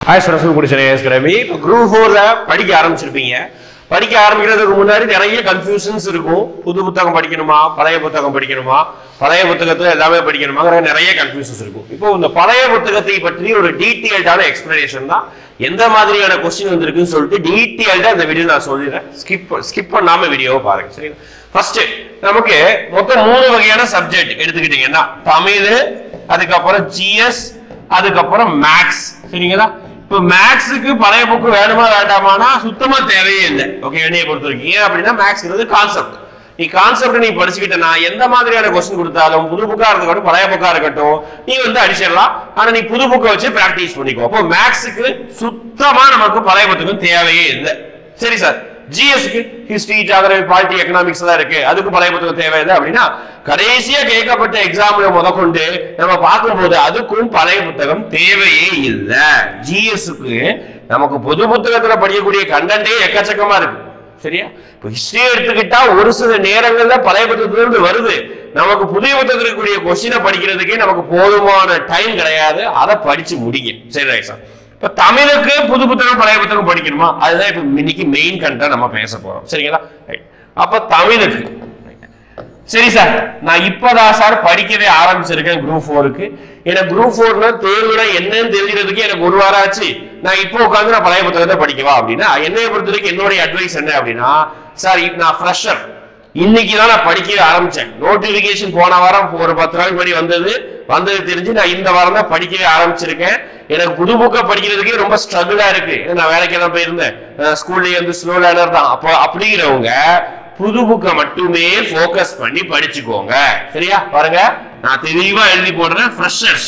Hi, இப்போ group 4ல படிக்க ஆரம்பிச்சிருப்பீங்க. படிக்க ஆரம்பிக்கிறதுக்கு முன்னாடி நிறைய கன்ஃபியூஷன்ஸ் இருக்கும். புது புத்தகம் படிக்கணுமா, பழைய புத்தகம் படிக்கணுமா, பழைய புத்தகத்துல எல்லாமே படிக்கணுமாங்கிற நிறைய கன்ஃபியூஷன்ஸ் இருக்கும். இப்போ இந்த பழைய புத்தகத்தை பற்றி ஒரு டீடைல்டான எக்ஸ்பிளனேஷன் தான் எந்த மாதிரியான கொஸ்டின் வந்திருக்குன்னு சொல்லிட்டு டீடைல்டா இந்த வீடியோ நான் சொல்லிடுறேன். ஸ்கிப் பண்ணாம வீடியோவை பாருங்க. சரி, ஃபர்ஸ்ட் நமக்கு மொத்தம் 3 வகையான சப்ஜெக்ட் எடுத்துக்கிட்டீங்கன்னா தமிழ், அதுக்கப்புறம் ஜிஎஸ், அதுக்கப்புறம் மேக்ஸ். சரிங்களா? இப்போ மேக்ஸுக்கு பழைய புக்கு வேணுமா வேண்டாமானா சுத்தமா தேவையே இல்லை. ஓகே, என்னைய பொறுத்த வரைக்கும். ஏன் அப்படின்னா மேக்ஸ்ங்கிறது கான்செப்ட். நீ கான்செப்ட் நீ படிச்சுக்கிட்டனா எந்த மாதிரியான கொஸ்டின் கொடுத்தாலும் புது புக்கா இருக்கட்டும் பழைய புக்கா இருக்கட்டும் நீ அடிச்சிடலாம். ஆனா நீ புது புக்கை வச்சு பிராக்டிஸ் பண்ணிக்கோ. அப்போ மேக்ஸுக்கு சுத்தமா நமக்கு பழைய புத்தகம் தேவையே இல்லை. சரி சார், ஜிஎஸ்க்கு ஹிஸ்டரி, ஜியோகிராஃபி, பாலிட்டி, எக்கனாமிக்ஸ் தான் இருக்கு, அதுக்கு பழைய புத்தகம் தேவையில்லை அப்படின்னா கடைசியா கேட்கப்பட்ட எக்ஸாம்ல முதற்கொண்டு நம்ம பார்க்கும்போது அதுக்கும் பழைய புத்தகம் தேவையே இல்லை. ஜிஎஸ்க்கு நமக்கு புது புத்தகத்துல படிக்கக்கூடிய கண்டென்ட்டே எக்கச்சக்கமா இருக்கு. சரியா? இப்போ ஹிஸ்டரி எடுத்துக்கிட்டா ஒரு சில நேரங்கள்ல பழைய புத்தகத்திலிருந்து வருது. நமக்கு புதிய புத்தகத்தில் இருக்கக்கூடிய கொஸ்டினை படிக்கிறதுக்கே நமக்கு போதுமான டைம் கிடையாது. அதை படிச்சு முடிங்க. சரி ரைட் சார். இப்ப தமிழுக்கு புது புத்தகம் பழைய புத்தகம் படிக்கணுமா, அதுதான் இப்ப இன்னைக்கு மெயின் கண்டென்ட் நம்ம பேச போறோம். சரிங்களா? அப்ப தமிழுக்கு சரி சார், நான் இப்பதான் சார் படிக்கவே ஆரம்பிச்சிருக்கேன் குரூப் 4க்கு. எனக்கு குரூப் 4ல தேர்வுல என்னன்னு தெரிஞ்சுக்கிறதுக்கு எனக்கு ஒரு வாரம் ஆச்சு. நான் இப்போ உட்காந்து நான் பழைய புத்தகத்தை படிக்கவா அப்படின்னா என்னைய பொறுத்த வரைக்கும் என்னுடைய அட்வைஸ் என்ன அப்படின்னா, சார் நான் ஃப்ரெஷர், இன்னைக்குதான் நான் படிக்கவே ஆரம்பிச்சேன். நோட்டிபிகேஷன் போன வாரம் ஒரு 10 நாள் முன்னாடி வந்தது தெரிஞ்சு நான் இந்த வாரம் தான் படிக்கவே ஆரம்பிச்சிருக்கேன். எனக்கு புது புக்கை படிக்கிறதுக்கே ரொம்ப ஸ்ட்ரகிளா இருக்கு. நான் வேலைக்கு தான் போயிருந்தேன், ஸ்கூல்லயே ஸ்லோ லேர்னர் தான். அப்போ அப்படிங்கிறவங்க புது புக்கை மட்டுமே போக்கஸ் பண்ணி படிச்சுக்கோங்க. சரியா? பாருங்க, நான் தெளிவா எழுதி போடுறேன். ஃப்ரெஷர்ஸ்,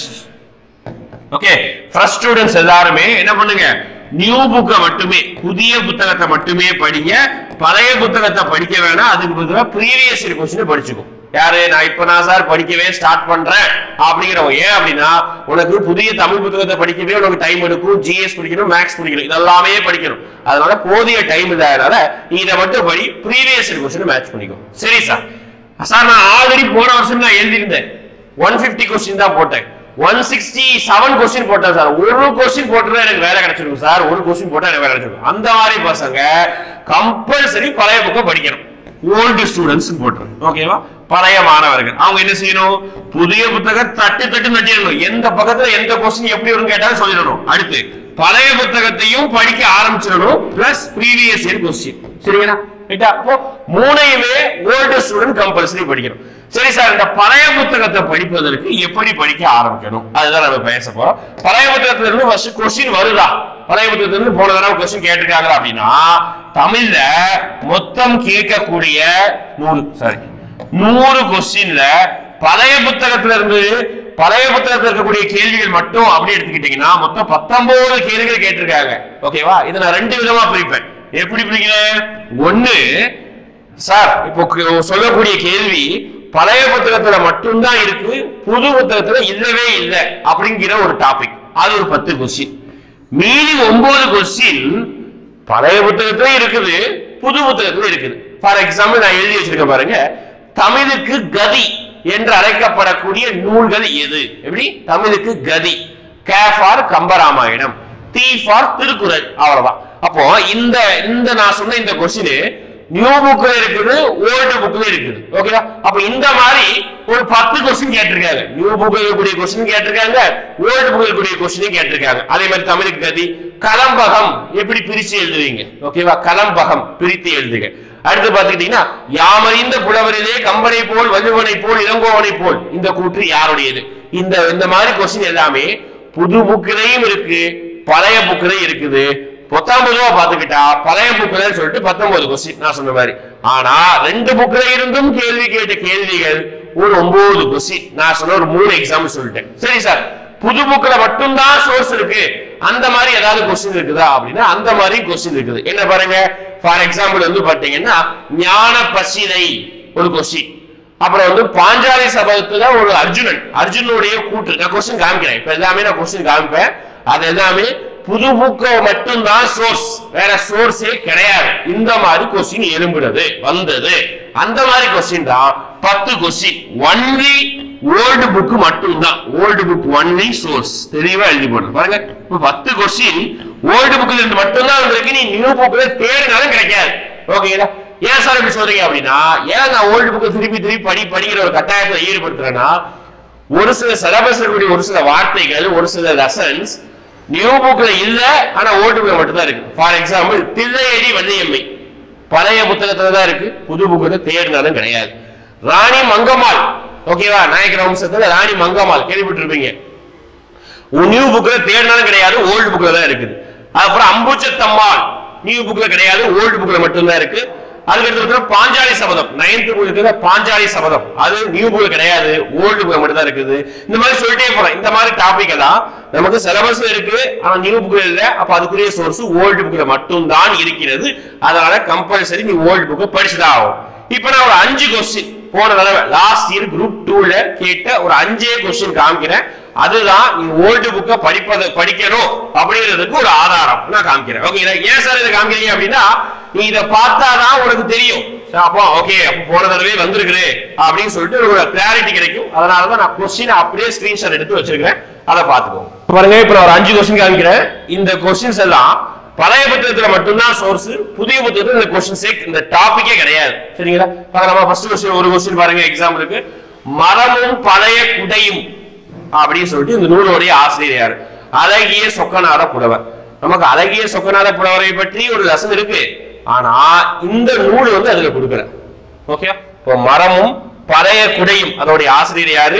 ஓகே, ஃப்ரெஷ் ஸ்டூடெண்ட்ஸ் எல்லாருமே என்ன பண்ணுங்க, நியூ புக்கை மட்டுமே, புதிய புத்தகத்தை மட்டுமே படிங்க. பழைய புத்தகத்தை படிக்க வேணாம். அதுக்கு பதிலாக ப்ரீவியஸ் இயர் கொஸ்டின் படிச்சுக்கோ. யாரு? நான் இப்பதான் சார் படிக்கவே ஸ்டார்ட் பண்றேன் அப்படிங்கிறவங்க. ஏன் அப்படின்னா உனக்கு புதிய தமிழ் புத்தகத்தை படிக்கவே உனக்கு டைம் எடுக்கும். ஜிஎஸ் படிக்கணும், மேக்ஸ் படிக்கணும், இதெல்லாமே படிக்கணும். அதனால போதிய டைம் இல்லாதனால நீ இதை மட்டும் படி, ப்ரீவியஸ் இயர் கொஸ்டின் மேட்ச் பண்ணிக்கோ. சரி சார். சார் நான் ஆல்ரெடி போன வருஷம் நான் எழுதியிருந்தேன், 150 கொஸ்டின் தான் போட்டேன், 167 கொஸ்டின் போட்டேன் சார். ஒரு கொஸ்டின் போட்டுதான் எனக்கு வேலை கிடைச்சிருக்கும் சார். ஒரு கொஸ்டின் போட்டா எனக்கு வேலை கிடைச்சிருக்கும். அந்த மாதிரி பசங்க கம்பல்சரி பழைய புக்கை படிக்கணும். ஓல்டு ஸ்டூடெண்ட்ஸ் போட்டுரும். ஓகேவா? பழைய மாணவர்கள் அவங்க என்ன செய்யணும், புதிய புத்தகம் தட்டு நட்டிடணும். எந்த பக்கத்துல எந்த கொஸ்டின் எப்படி வரும்னு கேட்டாலும் சொல்லிடணும். அடுத்து பழைய புத்தகத்தையும் படிக்க ஆரம்பிச்சிடணும், பிளஸ் ப்ரீவியஸ் இயர் கொஸ்டின். சரிங்களா? அப்போ மூணையுமே ஓல்டு ஸ்டூடெண்ட் கம்பல்சரி படிக்கணும். சரி சார், இந்த பழைய புத்தகத்தை படிப்பதற்கு எப்படி படிக்க ஆரம்பிக்கணும் அதுதான் நம்ம பேச போறோம். பழைய புத்தகத்துல இருந்து ஃபர்ஸ்ட் கொஸ்டின் வருதா, பழைய புத்தகத்துல இருந்து போன தடவை கொஸ்டின் கேட்டிருக்காங்க அப்படின்னா தமிழ்ல மொத்தம் கேட்கக்கூடிய 100 கொஸ்டின்ல பழைய புத்தகத்துல இருக்கக்கூடிய கேள்விகள் மட்டும் அப்படி எடுத்துக்கிட்டீங்கன்னா மொத்தம் 19 கேள்விகள் கேட்டிருக்காங்க. ஓகேவா? இதை நான் 2 விதமா பிரிப்பேன். எப்படி பிரிக்கிறேன்? ஒண்ணு, சார் இப்போ சொல்லக்கூடிய கேள்வி பழைய புத்தகத்துல மட்டும்தான் இருக்கு, புது புத்தகத்துல இல்லவே இல்லை அப்படிங்கிற ஒரு டாபிக், அது ஒரு 10 கொஸ்டின். மீதி 9 கொஸ்டின் பழைய புத்தகத்துல இருக்குது, புது புத்தகத்துல இருக்குது. ஃபார் எக்ஸாம்பிள் நான் எழுதி வச்சிருக்கேன் பாருங்க, தமிழுக்கு கதி என்று அழைக்கப்படக்கூடிய நூல்கள் எது? எப்படி? தமிழுக்கு கதி, K for Kambaramayanam, T for Thirukkural, அவ்வளவுதான். அப்போ இந்த நான் சொன்ன இந்த கொஸ்டின் நியூ புக்ல இருக்குது, ஓல்டு புக்ல இருக்குது. ஓகேவா? அப்ப இந்த மாதிரி ஒரு 10 கொஸ்டின் கேட்டிருக்காங்க. நியூ புக்ல இருக்கக்கூடிய கொஸ்டின் கேட்டிருக்காங்க, ஓல்டு புக்ல இருக்கக்கூடிய கொஸ்டின் கேட்டிருக்காங்க. அதே மாதிரி தமிழுக்கு கதி, கலம்பகம் எப்படி பிரிச்சு எழுதுவீங்க? ஓகேவா? கலம்பகம் பிரித்து எழுதுங்க. அடுத்து பாத்துக்கிட்டீங்கன்னா யாமறிந்த புலவரிலே கம்பனை போல் வள்ளுவனை போல் இளங்கோவனை போல் இந்த கூற்று யாருடையது? இந்த மாதிரி கொஸ்டின் எல்லாமே புது புக்கிலையும் இருக்கு, பழைய புக்கிலையும் இருக்குது. 19 பாத்துக்கிட்டா பழைய புக்ல சொல்லிட்டு 19 கொஸ்டின் நான் சொன்ன மாதிரி. ஆனா 2 புக்ல இருந்தும் கேள்வி கேட்ட கேள்விகள் ஒரு 9 கொஸ்டின். நான் சொன்ன ஒரு 3 எக்ஸாம்பிள் சொல்லிட்டேன். சரி சார், புது புக்ல மட்டும்தான் சோர்ஸ் இருக்கு, அந்த மாதிரி ஏதாவது கொஸ்டின் இருக்குதா அப்படின்னா அந்த மாதிரி கொஸ்டின் இருக்குது. என்ன பாருங்க, ஃபார் எக்ஸாம்பிள் பாத்தீங்கன்னா ஞான பசிலை ஒரு கொஸ்டின். அப்புறம் பாஞ்சாலி சபதத்துல ஒரு அர்ஜுனுடைய கூற்று. நான் கொஸ்டின் காமிக்கிறேன், இப்ப எல்லாமே நான் கொஸ்டின் காமிப்பேன். அது எல்லாமே புது புக்கை மட்டும்தான் சோர்ஸ், வேற சோர்ஸே கிடையாது. இந்த மாதிரி கொஸ்டின் எழும்புறது வந்தது, அந்த மாதிரி கொஸ்டின் தான் 10 கொஸ்டின். ஒன்லி ஓல்டு புக் மட்டும் தான், ஓல்டு புக் ஒன்லி சோர்ஸ். தெளிவா எழுதி போடுறது பாருங்க. இப்ப 10 கொஸ்டின் ஓல்டு புக்ல இருந்து மட்டும் தான் வந்திருக்கு. நீ நியூ புக்ல தேடினாலும் கிடைக்காது. ஓகேங்களா? ஏன் சார் இப்படி சொல்றீங்க அப்படின்னா, ஏன் நான் ஓல்டு புக்கை திருப்பி திருப்பி படிக்கிற ஒரு கட்டாயத்தை ஈடுபடுத்துறேன்னா, ஒரு சில சிலபஸ் இருக்கக்கூடிய ஒரு சில வார்த்தைகள், ஒரு சில லெசன்ஸ் நியூ புக்ல இல்ல, ஆனா ஓல்டு புக்ல மட்டும் தான் இருக்கு. ஃபார் எக்ஸாம்பிள் தில்லையடி வள்ளியம்மை பழைய புத்தகத்துல தான் இருக்கு, புது புக்கத்தை தேடினாலும் கிடையாது. ராணி மங்கம்மாள், ஓகேவா, நாயக்கர் வம்சத்துல ராணி மங்கம்மாள் கேள்விப்பட்டிருப்பீங்க, நியூ புக்ல தேடினாலும் கிடையாது, ஓல்டு புக்ல தான் இருக்குது. அப்புறம் அம்புச்சத்தம்மாள் நியூ புக்ல கிடையாது, ஓல்டு புக்ல மட்டும் தான் இருக்கு. அதுக்கு பாஞ்சாலி சபதம் 9th புக்ல பாஞ்சாலி சபதம், அது நியூ புக்ல கிடையாது, ஓல்டு புக்ல மட்டும் தான் இருக்குது. இந்த மாதிரி சொல்லிட்டே போறேன். இந்த மாதிரி டாபிக் எல்லாம் நமக்கு சிலபஸ் இருக்கு, ஆனா நியூ புக்ல இல்ல. அப்ப அதுக்குரிய சோர்ஸ் ஓல்டு புக்ல மட்டும் தான் இருக்கிறது. அதனால கம்பல்சரி நீ ஓல்டு புக்கை படிச்சுதான் ஆகும். இப்ப நான் ஒரு 5 கொஸ்டின் போன தடவை லாஸ்ட் இயர் குரூப் 2ல கேட்ட ஒரு 5 கொஸ்டின் காமிக்கிறேன். அதுதான் நீ ஓல்டு புக்கை படிக்கணும் அப்படிங்கிறதுக்கு ஒரு ஆதாரம் நான் காமிக்கிறேன். ஓகேங்களா? ஏன் சார் இதை காமிக்கிறீங்க அப்படின்னா, நீ இதை பார்த்தாதான் உனக்கு தெரியும். அப்போ ஓகே, போன தடவை வந்திருக்கு அப்படின்னு சொல்லிட்டு ஒரு கிளாரிட்டி கிடைக்கும். அதனாலதான் நான் கொஸ்டின் அப்படியே ஸ்கிரீன்ஷாட் எடுத்து வச்சிருக்கேன், அதை பார்த்துக்கோங்க. பாருங்க, இப்ப ஒரு 5 கொஸ்டின் காமிக்கிறேன். இந்த கொஸ்டின்ஸ் எல்லாம் பழைய புத்தகத்துல மட்டும்தான் சோர்ஸ், புதிய புத்தகத்துல இந்த கொஸ்டின் இந்த டாபிக்கே கிடையாது. சரிங்களா? நம்ம ஃபர்ஸ்ட் கொஸ்டின் ஒரு கொஸ்டின் பாருங்க. எக்ஸாம்பிளுக்கு மரமும் பழைய குடையும் அப்படின்னு சொல்லிட்டு இந்த நூலுடைய ஆசிரியர் யாரு? அழகிய சொக்கநாத புலவர். நமக்கு அழகிய சொக்கநாத புலவரை பற்றி ஒரு லெசன் இருக்கு, ஆனா இந்த நூல் வந்து அதுல கொடுக்கல. ஓகே, இப்போ மரமும் பழைய குடையும் அதோடைய ஆசிரியர் யாரு?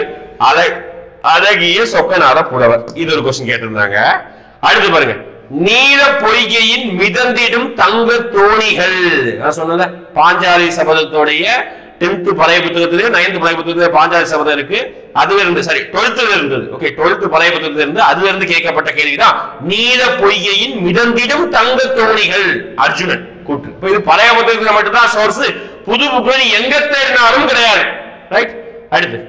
அழகிய சொக்கநாத புலவர். இது ஒரு கொஸ்டின் கேட்டிருந்தாங்க. அடுத்து பாருங்க, நீல பொய்கையின் மிதந்திடும் தங்க தோணிகள். நான் சொன்னத பாஞ்சாலி சபதத்தோடைய 10th பழைய புத்தகத்திலே 9th பழைய புத்தகத்திலே பாஞ்சாலி சபதம் இருக்கு. அதுல இருந்து சரி 12th இருந்தது. ஓகே, 12th பழைய புத்தகத்தில இருந்து அதுல இருந்து கேட்கப்பட்ட கேள்விதான் நீல பொய்கையின் மிதந்திடும் தங்க தோணிகள், அர்ஜுனன் கூற்று. இப்ப இது பழைய புத்தகத்துல மட்டும் தான் சோர்ஸ், புது புக்ல எங்க தேடினாலும் கிடையாது. ரைட். அடுத்து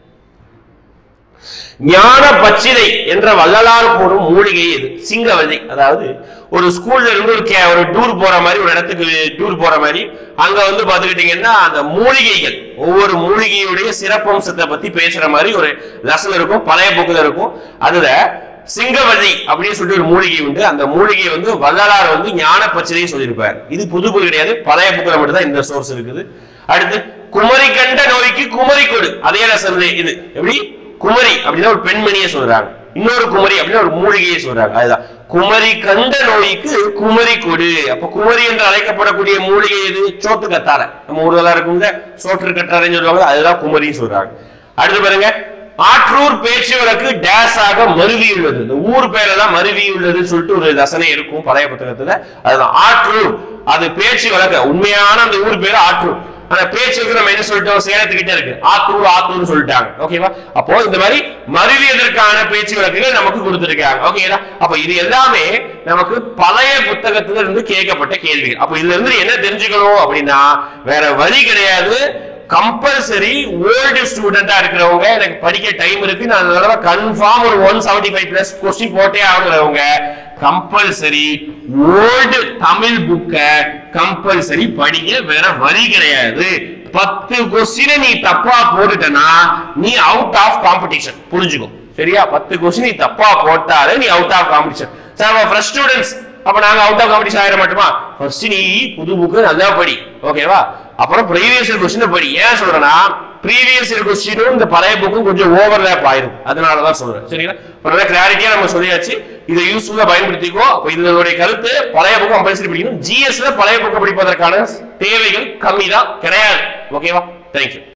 ஞான பச்சிலை என்ற வள்ளலார் போடும் மூலிகை இது சிங்கவதி. அதாவது ஒரு ஸ்கூல்ல இருந்து ஒரு டூர் போற மாதிரி, ஒரு இடத்துக்கு டூர் போற மாதிரி, அங்க வந்து பாத்துக்கிட்டீங்கன்னா அந்த மூலிகைகள், ஒவ்வொரு மூலிகையுடைய சிறப்பம்சத்தை பத்தி பேசுற மாதிரி ஒரு லெசன் இருக்கும், பழைய புக்குல இருக்கும். அதுல சிங்கவதி அப்படின்னு சொல்லிட்டு ஒரு மூலிகை உண்டு. அந்த மூலிகை வந்து வள்ளலார் வந்து ஞான பச்சிலை சொல்லியிருப்பார். இது புது புக்கு கிடையாது, பழைய புக்குல மட்டும் தான் இந்த சோர்ஸ் இருக்குது. அடுத்து குமரி கண்ட நோய்க்கு குமரி கொடு, அதே லெசன் இது. எப்படி குமரி அப்படின்னா ஒரு பெண்மணியை சொல்றாங்க, இன்னொரு குமரி அப்படின்னா ஒரு மூலிகையை சொல்றாங்க. அதுதான் குமரி கண்ட நோய்க்கு குமரி கொடு. அப்ப குமரி என்று அழைக்கப்படக்கூடிய மூலிகை எது? சோத்து கத்தார. நம்ம ஊர்ல இருக்குங்க சோற்று கட்டாரைன்னு சொல்லுவாங்க, அதுதான் குமரின்னு சொல்றாங்க. அடுத்து பாருங்க, ஆற்றூர் பேச்சு வழக்கு டேஸ் ஆக மருவி உள்ளது. இந்த ஊர் பேரெல்லாம் மருவி உள்ளதுன்னு சொல்லிட்டு ஒரு ரசனை இருக்கும் பழைய புத்தகத்துல. அதுதான் ஆற்றூர், அது பேச்சு வழக்கு. உண்மையான அந்த ஊர் பேரு ஆற்றூர், ஆனா பேச்சுக்கு நம்ம என்ன சொல்லிட்டோம், சேலத்துக்கிட்ட இருக்கு, ஆத்தூர் ஆத்தூர்னு சொல்லிட்டாங்க. ஓகேவா? அப்போ இந்த மாதிரி மருவியதற்கான பேச்சு வழக்குகள் நமக்கு கொடுத்திருக்காங்க. ஓகேங்களா? அப்ப இது எல்லாமே நமக்கு பழைய புத்தகத்துல இருந்து கேட்கப்பட்ட கேள்விகள். அப்ப இதுல இருந்து என்ன தெரிஞ்சுக்கணும் அப்படின்னா, வேற வழி கிடையாது. கம்பல்சரி ஓல்டு ஸ்டூடெண்டா இருக்கிறவங்க, எனக்கு படிக்க டைம் இருக்கு, நான் அதனால கன்ஃபார்ம் ஒரு 175+ கொஸ்டின் போட்டே ஆகுறவங்க கம்பல்சரி ஓல்டு தமிழ் புக்க கம்பல்சரி படிக்க, வேற வழி கிடையாது. 10 கொஸ்டினை நீ தப்பா போட்டுட்டனா நீ அவுட் ஆஃப் காம்படிஷன். புரிஞ்சுக்கோ, சரியா? 10 கொஸ்டின் நீ தப்பா போட்டாலே நீ out of competition. Sir fresh students, அப்ப நாங்க அவுட் ஆஃப் காம்படிஷன் ஆயிட மாட்டோமா? ஃபர்ஸ்ட் நீ புது புக்கு நல்லா படி, ஓகேவா? அப்புறம் ப்ரீவியஸ் இயர் கொஸ்டின் படி. ஏன் சொல்றேன்னா, ப்ரீவியஸ் இயர் கொஸ்டினும் இந்த பழைய புக்கும் கொஞ்சம் ஓவர்லேப் ஆயிரும், அதனாலதான் சொல்றேன். சரிங்களா? நல்ல கிளாரிட்டியா நம்ம சொல்லியாச்சு, இதை யூஸ்ஃபுல்லா பயன்படுத்திக்கோ. அப்ப இதனுடைய கருத்து, பழைய புக்கு கம்பல்சரி படிக்கணும். ஜிஎஸ்ல பழைய புக்கு படிப்பதற்கான தேவைகள் கம்மி தான், கிடையாது. ஓகேவா? தேங்க்யூ.